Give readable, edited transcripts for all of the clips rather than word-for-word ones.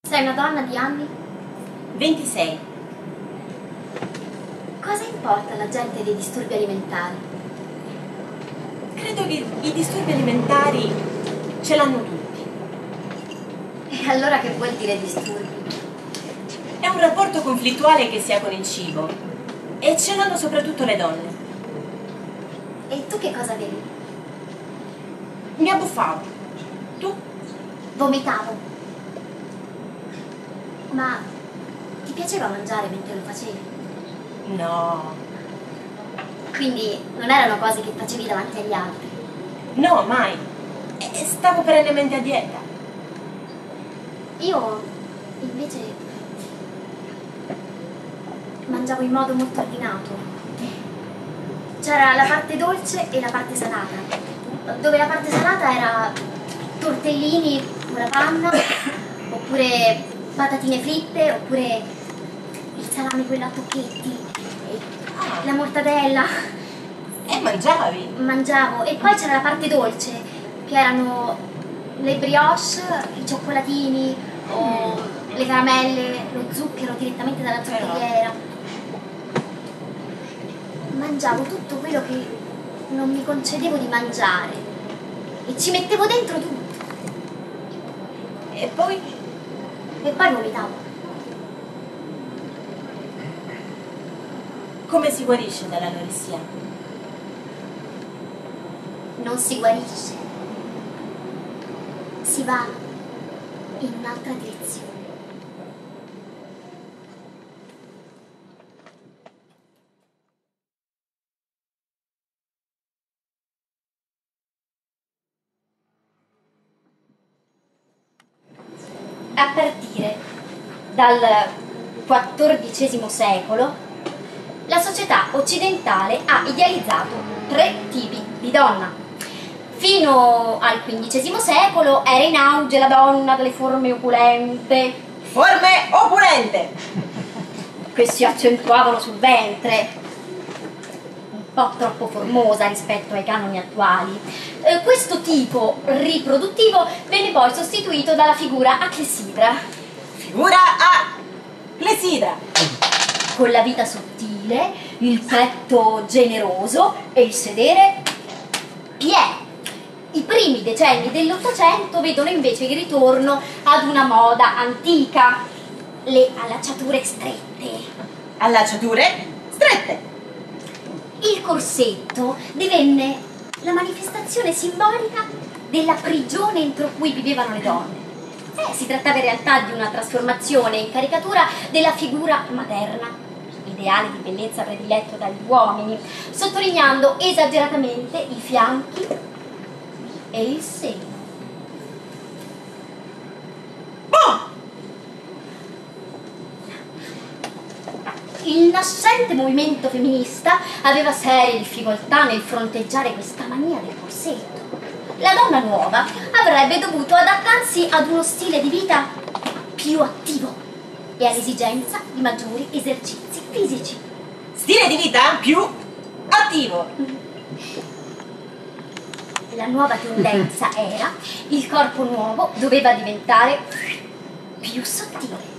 Sei una donna di anni? 26. Cosa importa alla gente dei disturbi alimentari? Credo che i disturbi alimentari ce l'hanno tutti. E allora che vuol dire disturbi? È un rapporto conflittuale che si ha con il cibo e ce l'hanno soprattutto le donne. E tu che cosa avevi? Mi abbuffavo. Tu? Vomitavo. Ma ti piaceva mangiare mentre lo facevi? No. Quindi non erano cose che facevi davanti agli altri? No, mai. E stavo perennemente a dieta. Io invece mangiavo in modo molto ordinato. C'era la parte dolce e la parte salata, dove la parte salata era tortellini con la panna, oppure patatine fritte, oppure il salame quello a tocchetti, e la mortadella. E mangiavi? Mangiavo. E poi c'era la parte dolce, che erano le brioche, i cioccolatini, o le caramelle, lo zucchero direttamente dalla zuccheriera. Mangiavo tutto quello che non mi concedevo di mangiare e ci mettevo dentro tutto. E poi? E poi vomitavo. Come si guarisce dall'anoressia? Non si guarisce. Si va in un'altra direzione. A partire dal XIV secolo, la società occidentale ha idealizzato 3 tipi di donna. Fino al XV secolo era in auge la donna dalle forme opulente. Forme opulente! Che si accentuavano sul ventre, un po' troppo formosa rispetto ai canoni attuali. Questo tipo riproduttivo venne poi sostituito dalla figura a clessidra. Figura a clessidra! Con la vita sottile, il petto generoso e il sedere pieno. I primi decenni dell'Ottocento vedono invece il ritorno ad una moda antica, le allacciature strette. Allacciature strette! Il corsetto divenne la manifestazione simbolica della prigione entro cui vivevano le donne. Si trattava in realtà di una trasformazione in caricatura della figura materna, ideale di bellezza prediletto dagli uomini, sottolineando esageratamente i fianchi e il seno. Il nascente movimento femminista aveva serie difficoltà nel fronteggiare questa mania del corsetto. La donna nuova avrebbe dovuto adattarsi ad uno stile di vita più attivo e all'esigenza di maggiori esercizi fisici. Stile di vita più attivo! La nuova tendenza era il corpo nuovo doveva diventare più sottile.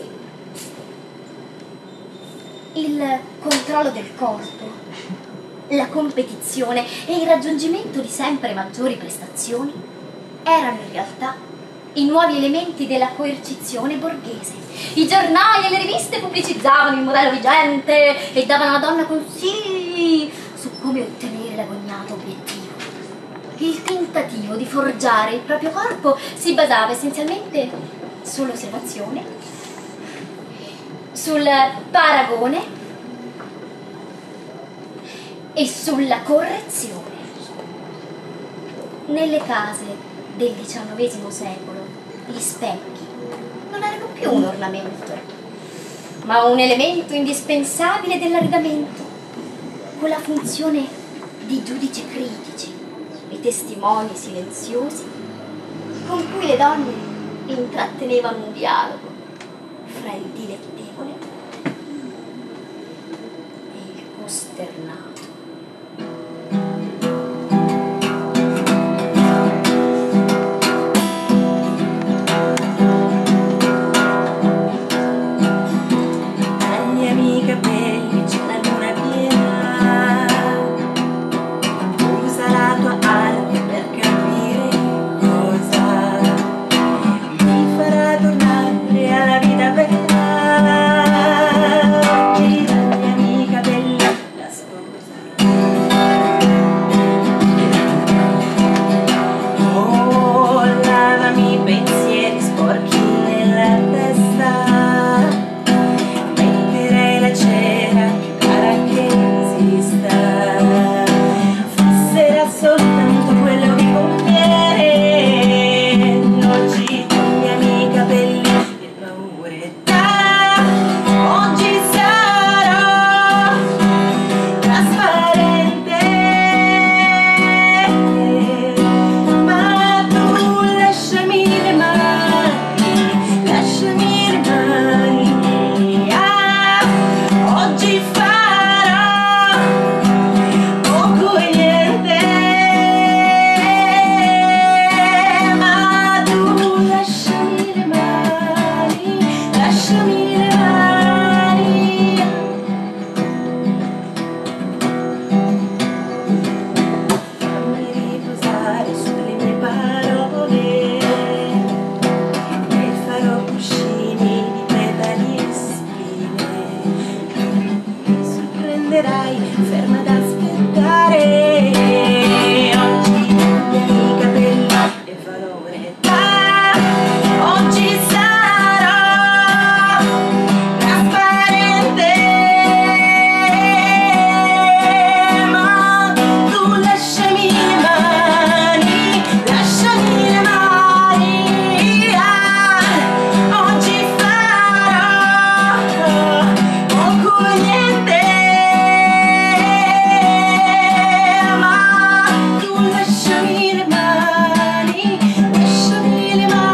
Il controllo del corpo, la competizione e il raggiungimento di sempre maggiori prestazioni erano in realtà i nuovi elementi della coercizione borghese. I giornali e le riviste pubblicizzavano il modello vigente e davano alla donna consigli su come ottenere l'agognato obiettivo. Il tentativo di forgiare il proprio corpo si basava essenzialmente sull'osservazione, sul paragone e sulla correzione. Nelle case del XIX secolo gli specchi non erano più un ornamento, ma un elemento indispensabile dell'arredamento, con la funzione di giudici critici e testimoni silenziosi con cui le donne intrattenevano un dialogo fra il dilettevole e il costernato. lasciami le mani. Fammi riposare sulle mie parole e farò cuscini di petali e spine. Mi sorprenderai, ferma ad aspettare. Oggi cambiano i capelli e farò un'età. Oggi sarò trasparente, ma tu lasciami le mani, lasciami le mani. Oggi farò poco e niente, ma tu lasciami le mani, lasciami le mani.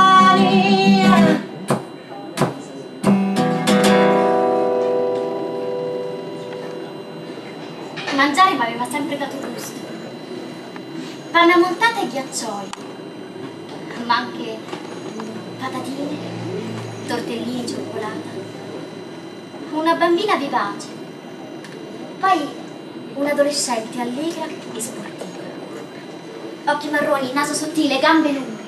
Mangiare mi aveva sempre dato gusto. Panna montata e ghiaccioli, ma anche patatine, tortellini, cioccolata. Una bambina vivace, poi un'adolescente allegra e sportiva. Occhi marroni, naso sottile, gambe lunghe.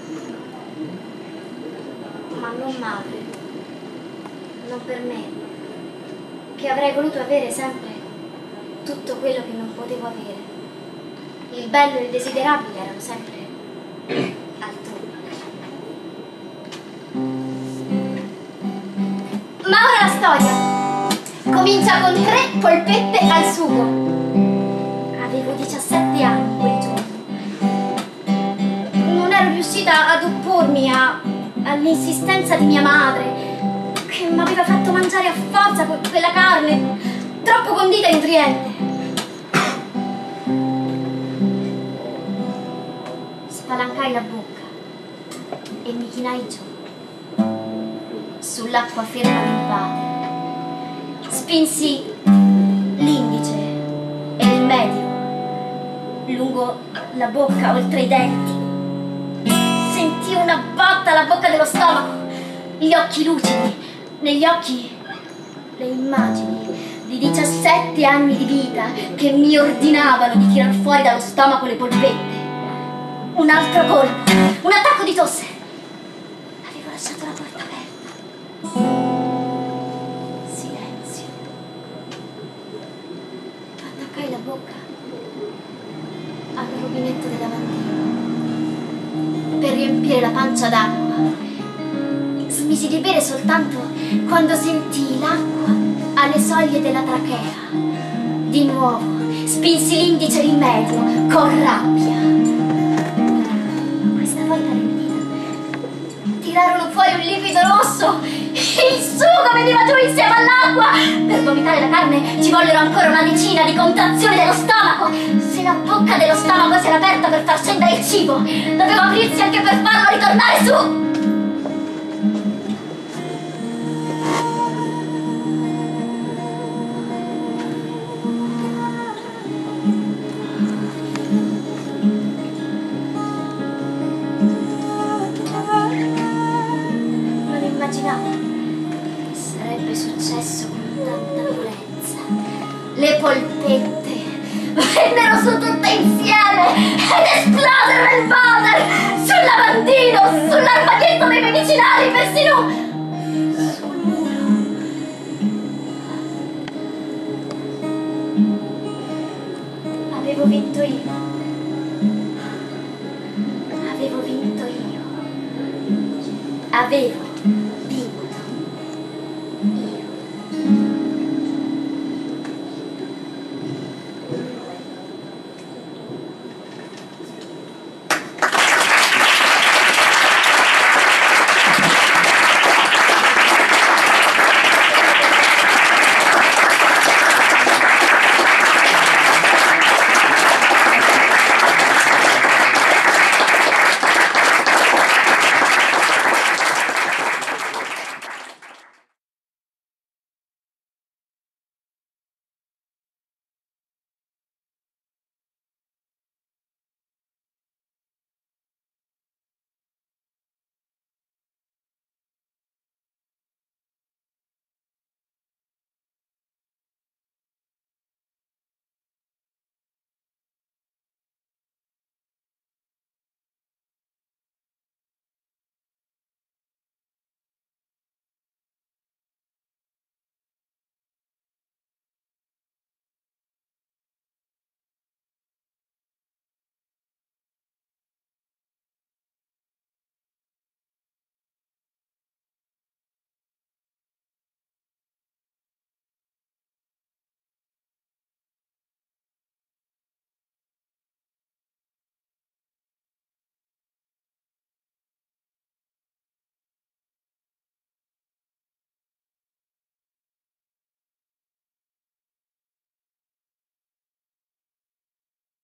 Ma non madre, non per me, che avrei voluto avere sempre tutto quello che non potevo avere. Il bello e il desiderabile erano sempre altrui. Ma ora la storia comincia con 3 polpette al sugo. Avevo 17 anni quel giorno. Non ero riuscita ad oppormi all'insistenza di mia madre, che mi aveva fatto mangiare a forza quella carne troppo condita e nutriente. Spalancai la bocca e mi chinai giù sull'acqua ferma del padre. Spinsi l'indice e il medio lungo la bocca oltre i denti. Sentii una botta alla bocca dello stomaco, gli occhi lucidi, negli occhi le immagini di 17 anni di vita che mi ordinavano di tirar fuori dallo stomaco le polpette. Un altro colpo, un attacco di tosse. Avevo lasciato la porta aperta. Silenzio. Attaccai la bocca al rubinetto del lavandino per riempire la pancia d'acqua. Smisi di bere soltanto quando sentii l'acqua alle soglie della trachea. Di nuovo spinsi l'indice e il medio con rabbia. Questa volta le mie dita tirarono fuori un liquido rosso. Il sugo veniva giù insieme all'acqua. Per vomitare la carne ci vollero ancora una decina di contrazioni dello stomaco. Se la bocca dello stomaco si era aperta per far scendere il cibo, doveva aprirsi anche per farlo ritornare su. Sarebbe successo con tanta violenza. Le polpette vennero su tutte insieme ed esplosero nel water, sul lavandino, sull'armadietto dei medicinali, persino